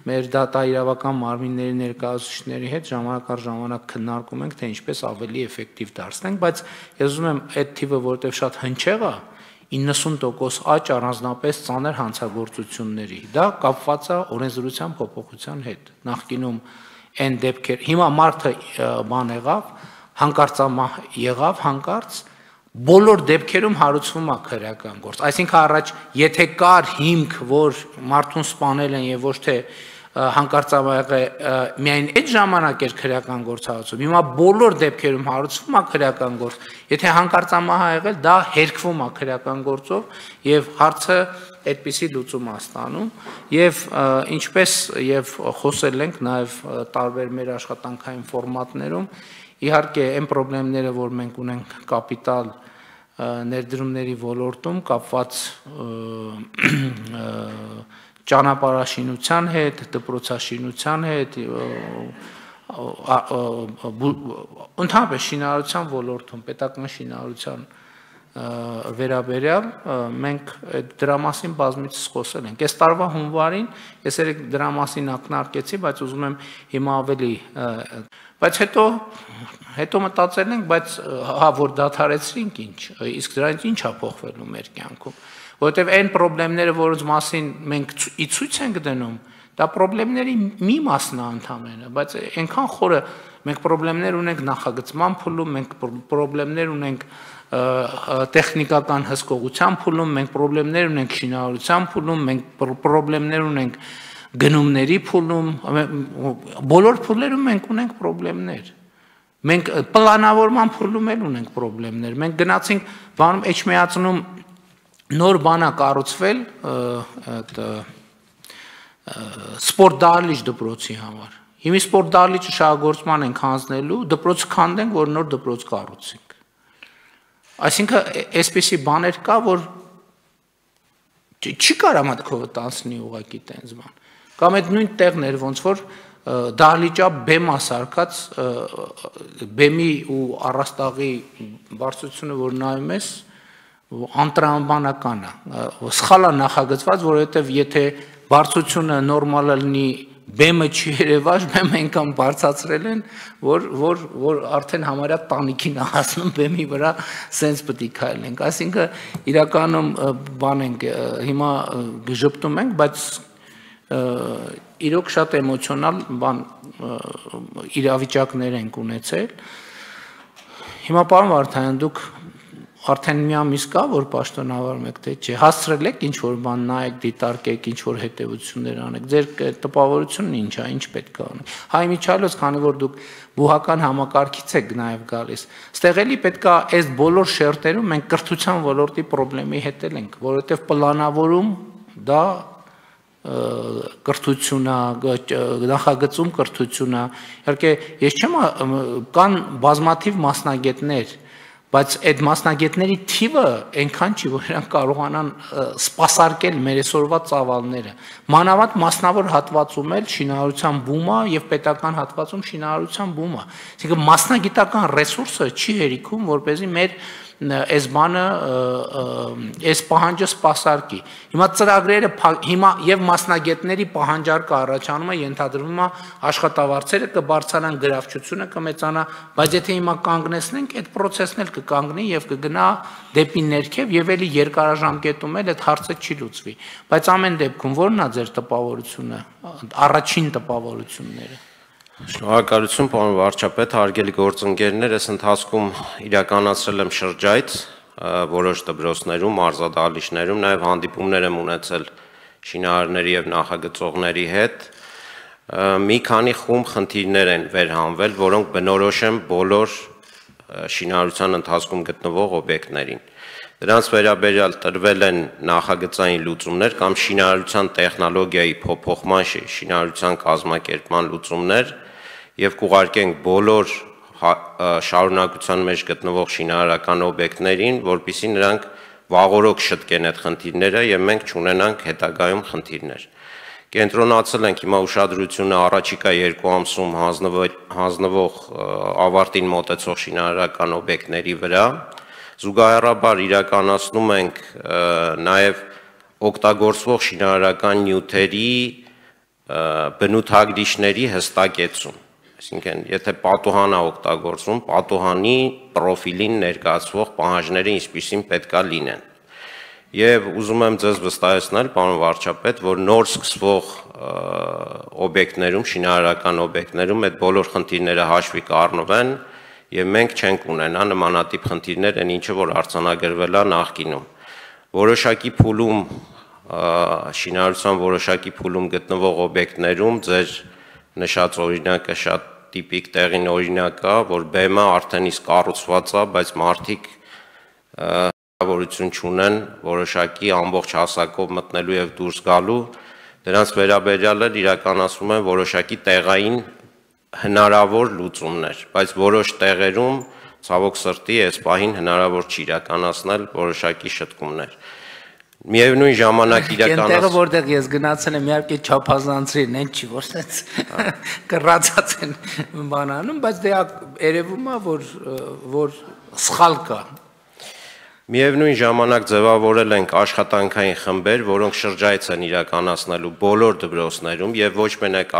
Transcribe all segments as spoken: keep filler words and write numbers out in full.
մեր դատաիրավական մարմինների ներկայացուցիչների հետ ժամանակ առ ժամանակ քննարկում ենք, թե ինչպես ավելի էֆեկտիվ դարձնենք, բայց ես ուզում եմ այդ թիվը, որտեղ շատ հնչեղ է, իննսուն տոկոս աճ առանձնապես ծանր հանցագործությունների։ Դա կապված է օրենսդրության փոփոխության հետ։ Նախկինում այն դեպքեր, հիմա մարդը բան եղավ, հանկարծամահ եղավ, հանկարծ բոլոր դեպքերում հարուցվում է քրեական գործ։ Այսինքն առաջ, եթե կար հիմք, որ մարդուն սպանել են եւ ոչ թե հանկարծամահ միայն այդ ժամանակ էր քրեական գործ հարուցվում, հիմա բոլոր դեպքերում հարուցվում է քրեական գործ։ Եթե հանկարծամահ ա եղել, դա հերքվում է քրեական գործով եւ հարցը այդպիսի լուծում է ստանում եւ ինչպես եւ խոսել ենք նաեւ տարբեր մեր աշխատանքային ֆորմատներում, իհարկե այն խնդիրները, որ մենք ունենք կապիտալ ներդրումների ոլորտում կապված ճանապարհաշինության հետ, դպրոցաշինության հետ, ընդհանրապես շինարարության ոլորտում, պետական շինարարության վերաբերյալ մենք դրա մասին բազմիցս խոսել ենք։ Այս տարվա հունվարին ես երեք դրա մասին ակնարկեցի, բայց ուզում եմ հիմա ավելի բայց հետո հետո մտածել ենք, բայց հա որ դադարեցրինք ինչ, իսկ դրանից ինչ է փոխվելու մեր կյանքում, որովհետև այն խնդիրները, որոնց մասին մենք ի ցույց ենք դնում, դա խնդիրների մի մասն է ընդհանրապես, բայց այնքան խորը մենք խնդիրներ ունենք նախագծման փուլում, մենք խնդիրներ ունենք տեխնիկական հսկողության փուլում, մենք խնդիրներ ունենք շինարարության փուլում, մենք խնդիրներ ունենք գնումների փուլում, բոլոր փուլերում մենք ունենք խնդիրներ։ Մենք պլանավորման փուլում էլ ունենք խնդիրներ։ Մենք գնացինք բանում Էջմիածնում նոր բան է կառուցվել սպորտ դահլիճ դպրոցի համար։ Հիմա սպորտ դահլիճը շահագործման ենք հանձնելու, դպրոցը քանդենք, որ նոր դպրոց կառուցենք։ Այսինքն այսպիսի բաներ կա, որ չի կարա մտքովը տանցնի ուղղակի տենց բան։ Կամ այդ նույն տեղն էր, ոնց որ դահլիճա բեմ է սարքած, բեմի ու առաստաղի բարձրությունը, որ նայում ես, անտրամաբանական է, սխալ է նախագծված, որովհետև եթե բարձրությունը նորմալը լինի, բեմը չի երևաշ, բեմը այնքան բարձրացրել են, որ, որ, որ արդեն համարյա տանիքին հասնում բեմի վրա սենց պետք է քայլենք։ Այսինքն իրականում բան ենք, հիմա ժպտում ենք, բայց իրոք շատ էմոցիոնալ բան իրավիճակներ ենք ունեցել։ Հիմա պարոն Վարդանյան, դուք արդեն մի ամիս կա, որ պաշտոնավարում եք, թե չէ, հասցրել եք ինչ-որ բան նայեք, դիտարկեք, ինչ-որ հետևություններ անեք, ձեր տպավորությունն ինչ է, ինչ պետք է անեք։ Հայ միջալոց, քանի որ դուք բուհական համակարգից եք նաև գալիս, ստեղ էլի պետք է այս բոլոր շերտերում մենք կրթության ոլորտի խնդրի հետ ենք, որովհետև պլանավորում դա կրթությունա, նախագծում կրթությունա, իհարկե ես չեմ կան բազմաթիվ մասնագետներ, բայց այդ մասնագետների թիվը այնքան չի, որ նրանք կարողանան սպասարկել մեր այսօրվա ծավալները։ Մանավանդ մասնավոր հատվածում էլ շինարարության բումը եւ պետական հատվածում շինարարության բումը։ Այսինքն մասնագիտական ռեսուրսը չի հերիքում, որպեսզի մեր այս բանը այս պահանջը սպասարկի։ Հիմա ծրագրերը հիմա եւ մասնագետների պահանջարկը առաջանում է, ենթադրվում է աշխատավարձերը կբարձրանան, գրավչությունը կմեծանա, բայց եթե հիմա կանգնեցնենք, այդ process-ն էլ կկանգնի եւ կգնա դեպի ներքև եւ էլի երկարաժամկետում էլ այդ հարցը չի լուծվի։ Բայց ամեն դեպքում ո՞րն է ձեր տպավորությունը, առաջին տպավորությունները։ Շնորհակալություն, պարոն վարչապետ, հարգելի գործընկերներ, այս ընթացքում իրականացրել եմ շրջայց որոշ դպրոցներում, մարզադահլիճներում, նաև հանդիպումներ եմ ունեցել շինարարների եւ նախագծողների հետ։ Մի քանի խումբ խնդիրներ են վերհանվել, որոնք բնորոշ են բոլոր շինարարության ընթացքում գտնվող օբյեկտներին։ Դրանց վերաբերյալ տրվել են նախագծային լուծումներ կամ շինարարության տեխնոլոգիայի փոփոխման, շինարարության կազմակերպման լուծումներ եւ կուղարկենք բոլոր շարունակության մեջ գտնվող շինարարական օբյեկտներին, որպեսզի նրանք վաղօրոք շտկեն այդ խնդիրները եւ մենք չունենանք հետագայում խնդիրներ։ Կենտրոնացել ենք հիմա ուշադրությունը առաջիկա երկու ամսում հանձնվող ավարտին մոտեցող շինարարական օբյեկտների վրա։ Զուգահեռաբար իրականացնում ենք նաև օգտագործվող շինարարական նյութերի բնութագրիչների հստակեցում։ Այսինքն, եթե պատուհան է օգտագործվում, պատուհանի պրոֆիլին ներկայացվող պահանջները ինչպիսին պետքա լինեն։ Եվ ուզում եմ ձեզ վստահեցնել, պարոն վարչապետ, որ նոր սկսվող օբյեկտներում, շինարարական օբյեկտներում այդ բոլոր խնդիրները հաշվի կառնվեն եւ մենք չենք ունենա նմանատիպ խնդիրներ, այն ինչը որ արձանագրվել է նախկինում։ Որոշակի փուլում շինարարության որոշակի փուլում գտնվող օբյեկտներում ձեր նշած օրինակը շատ տիպիկ տեղին օրինակ է, որ բեմը արդեն իսկ կառուցված է, բայց մարդիկ հնարավորություն չունեն որոշակի ամբողջ հասակով մտնելու եւ դուրս գալու, դրանց վերաբերյալ էլ իրականացվում են որոշակի տեղային հնարավոր լուծումներ, բայց որոշ տեղերում ցավոք սրտի այս պահին հնարավոր չի իրականացնել որոշակի շտկումներ։ Միևնույն ժամանակ իրականացնում Այնտեղ որտեղ ես գնացել եմ, իհարկե չափազանցրին, այն չի որ sense կռացած են բանանում, բայց դե երևում է որ որ սխալ կա։ Միևնույն ժամանակ ձևավորել ենք աշխատանքային խմբեր, որոնք շրջայց են իրականացնելու բոլոր դպրոցներում եւ ոչ մենակ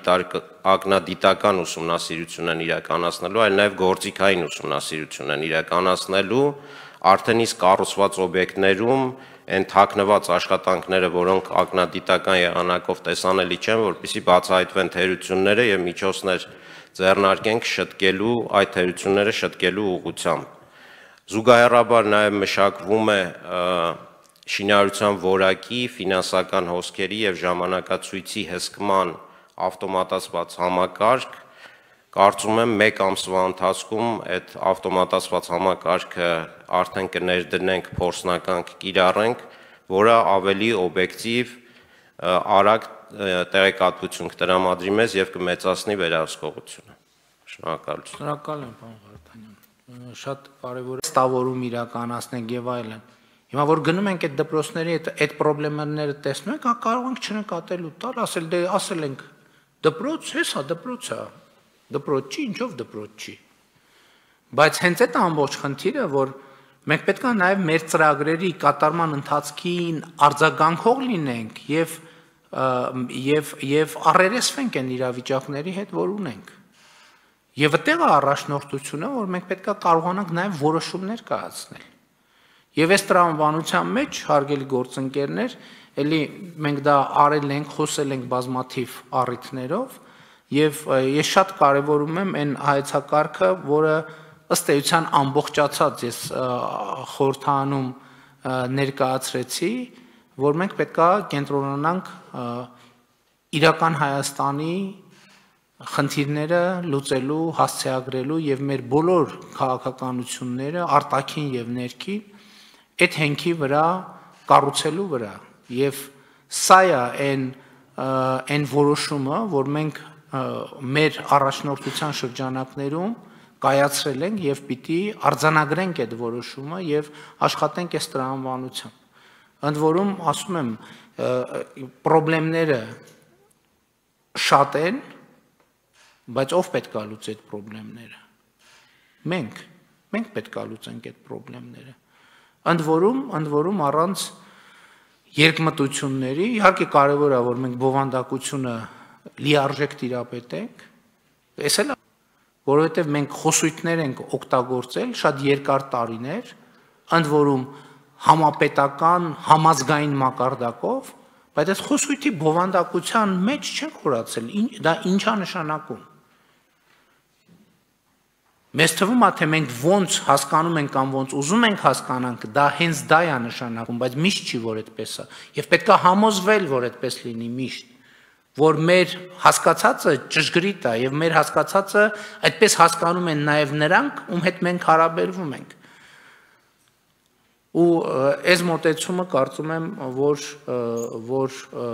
ակնադիտական ուսումնասիրություն են իրականացնելու, այլ նաեւ գործիքային ուսումնասիրություն են իրականացնելու արդեն իսկ կառուցված օբյեկտներում այն թաքնված աշխատանքները, որոնք ակնադիտական եղանակով տեսանելի չեն, որպեսզի բացահայտվեն թերությունները եւ միջոցներ ձեռնարկենք շտկելու այդ թերությունները շտկելու ուղղությամբ։ Զուգահեռաբար նաեւ մշակվում է շինարարության որակի, ֆինանսական հոսքերի եւ ժամանակացույցի հսկման ավտոմատացված համակարգ։ Կարծում եմ մեկ ամսվա ընթացքում այդ ավտոմատացված համակարգը արդեն կներդնենք, փորձնական կիրառենք, որը ավելի օբյեկտիվ, արագ տեղեկատվություն կտրամադրի մեզ եւ կմեծացնի վերահսկողությունը։ Շնորհակալություն։ Շնորհակալ եմ, պարոն Վարդանյան։ Շատ կարևոր է ստավորում իրականացնենք եւ այլն։ Հիմա որ գնում ենք այդ դպրոցների այդ այդ խնդիրները տեսնում ենք, կարող ենք չնկատելու տալ, ասել դե ասել ենք դպրոց, հեսա դպրոց է։ Դպրոց չի, ինչով դպրոց չի։ Բայց հենց այդ ամբողջ խնդիրը, որ մենք պետք է նաև մեր ծրագրերի կատարման ընթացքին արձագանքող լինենք եւ եւ եւ առերեսվենք այն իրավիճակների հետ, որ ունենք։ Եվ այդտեղ է առաջնորդությունը, որ մենք պետք է կարողանանք նաև որոշումներ կայացնել։ Եվ այս տրամաբանության մեջ, հարգելի գործընկերներ, էլի մենք դա արել ենք, խոսել ենք բազմաթիվ առիթներով, եւ ես շատ կարեւորում եմ այն հայեցակարգը, որը ըստ էության ամբողջացած ես խորհրդանում ներկայացրեցի, որ մենք պետք է կենտրոնանանք իրական Հայաստանի խնդիրները լուծելու, հասցեագրելու եւ մեր բոլոր քաղաքականությունները արտաքին եւ ներքին այդ հենքի վրա կառուցելու վրա եւ սա է այն այն որոշումը, որ մենք մեր առաջնորդության շրջանակներում կայացրել ենք եւ պիտի արձանագրենք այդ որոշումը եւ աշխատենք այս տրամաբանությամբ։ Ընդ որում ասում եմ խնդիրները շատ են, բայց ով պետք է լուծի այդ խնդիրները։ Մենք, մենք պետք է լուծենք այդ խնդիրները։ Ընդ որում, ընդ որում առանց երկմտությունների, իհարկե կարևոր է, որ մենք բովանդակությունը լիարժեք տիրապետենք, այս էլ որովհետև մենք խոսույթներ ենք օգտագործել շատ երկար տարիներ, ընդ որում համապետական, համազգային մակարդակով, բայց այս խոսույթի բովանդակության մեջ չենք խորացել, դա ինչ է նշանակում։ Մեզ թվում է, թե մենք ոնց հասկանում ենք կամ ոնց ուզում ենք հասկանանք, դա հենց դա է նշանակում, բայց միշտ չի, որ այդպես է, եւ պետք է համոզվել, որ այդպես լինի միշտ, որ մեր հասկացածը ճշգրիտ է եւ մեր հասկացածը այդպես հասկանում են նաեւ նրանք, ում հետ մենք հարաբերվում ենք։ Ու այս մոտեցումը կարծում եմ, որ որ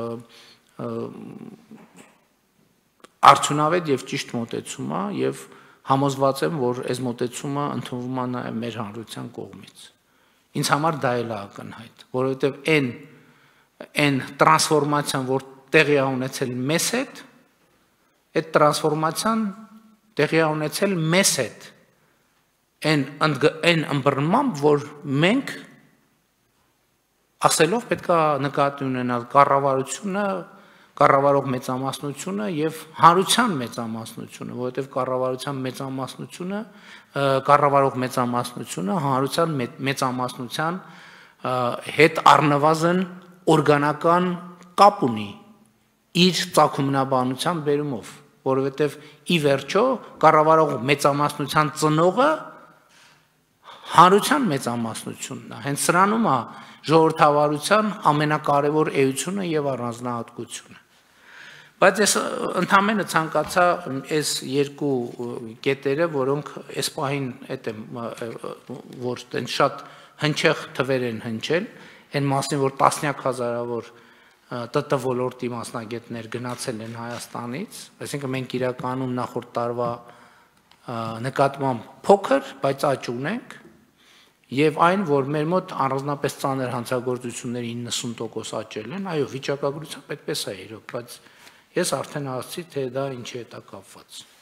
արդյունավետ եւ ճիշտ մոտեցում է եւ համոզված եմ, որ այս մոտեցումը ընդունվում է նաեւ մեր հանրության կողմից։ Ինձ համար դա էլ է ակնհայտ, որովհետեւ այն այն տրանսֆորմացիան, որ տեղի է ունեցել մեզ հետ, այդ տրանսֆորմացիան տեղի է ունեցել մեզ հետ, այն այն ըմբռնմամբ, որ մենք ասելով պետք է նկատի ունենալ կառավարությունը կառավարող մեծամասնությունը եւ հանրության մեծամասնությունը, որովհետեւ կառավարության մեծամասնությունը, կառավարող մեծամասնությունը հանրության մեծամասնության հետ առնվազն օրգանական կապ ունի իր ծագումնաբանության բերումով, որովհետեւ ի վերջո կառավարող մեծամասնության ծնողը հանրության մեծամասնությունն է, հենց սրանում է ժողովրդավարության ամենակարևոր էությունը եւ առանձնահատկությունը։ Բայց ես ընդհանրապես ցանկացա այս երկու կետերը, որոնք այս պահին այդ եմ, որ այն շատ հնչեղ թվեր են հնչել, այն մասին, որ տասնյակ հազարավոր Տ Տ ոլորտի մասնագետներ գնացել են Հայաստանից, այսինքն մենք իրականում նախորդ տարվա նկատմամբ փոքր, բայց աճ ունենք, եւ այն, որ մեր մոտ առանձնապես ծանր հանցագործությունների իննսուն տոկոս աճել են, այո, վիճակագրությամբ այդպես է իրոք, բայց ես արդեն ասացի, թե դա ինչի հետ է կապված։